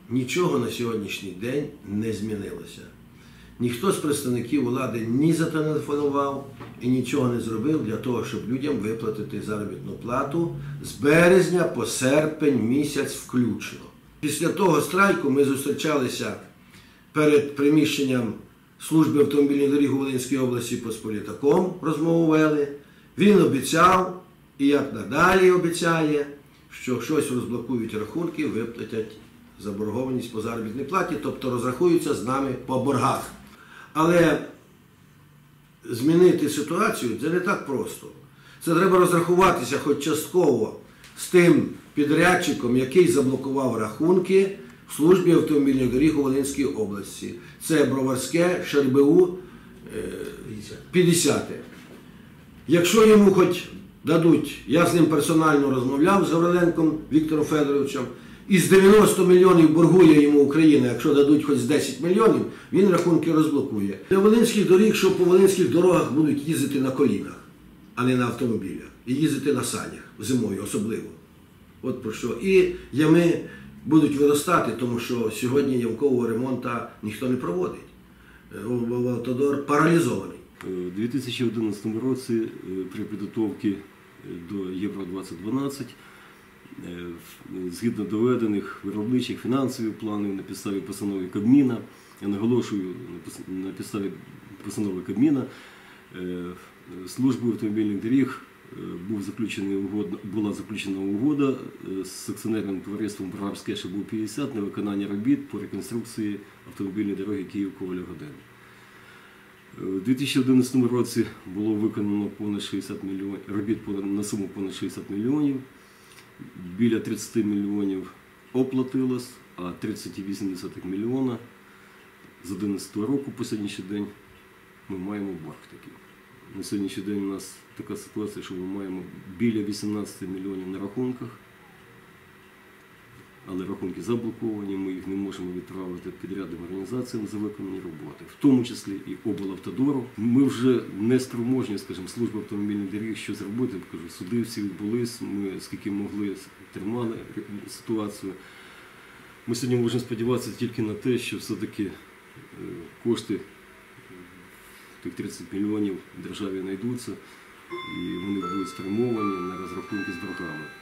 нічого на сьогоднішній день не змінилося. Ніхто з представників влади ні зателефонував і нічого не зробив для того, щоб людям виплатити заробітну плату з березня по серпень місяць включно. Після того страйку ми зустрічалися перед приміщенням служби автомобільних доріг у Волинській області Посполітаком, розмову вели. Він обіцяв, і як надалі обіцяє, що щось розблокують рахунки, виплатять заборгованість по заробітній платі, тобто розрахуються з нами по боргах. Але змінити ситуацію – це не так просто. Це треба розрахуватися хоч частково з тим підрядчиком, який заблокував рахунки в службі автомобільних доріг у Волинській області. Це Броварське, ШРБУ, 50. Якщо йому хоч дадуть, я з ним персонально розмовляв з Гавриленком Віктором Федоровичем, із 90 мільйонів боргує йому Україна, якщо дадуть хоч 10 мільйонів, він рахунки розблокує. Для волинських доріг, що по волинських дорогах будуть їздити на колінах, а не на автомобілях. І їздити на санях, зимою особливо. От про що. І ями будуть виростати, тому що сьогодні ямкового ремонту ніхто не проводить. Автодор паралізований. У 2011 році при підготовці до Євро-2012 згідно доведених виробничих фінансових планів на підставі постанови Кабміна, я наголошую, на підставі постанови Кабміна, службою автомобільних доріг була заключена угода з акціонерним товариством Броварське ШРБУ 50 на виконання робіт по реконструкції автомобільної дороги Київ-Коваль-Годин. У 2011 році було виконано понад 60 мільйонів, робіт на суму понад 60 мільйонів, біля 30 мільйонів оплатилось, а 30,8 мільйона з 2011 року по сьогоднішній день ми маємо борг такий. На сьогоднішній день у нас така ситуація, що ми маємо біля 18 мільйонів на рахунках, але рахунки заблоковані, ми їх не можемо відправити підрядним організаціям за виконані роботи, в тому числі і облавтодору. Ми вже не спроможні, скажімо, служба автомобільних доріг, що зробити. Кажу, суди всі відбулись, ми скільки могли тримали ситуацію. Ми сьогодні можемо сподіватися тільки на те, що все-таки кошти, тих 30 мільйонів державі знайдуться, і вони будуть спрямовані на розрахунки з боргами.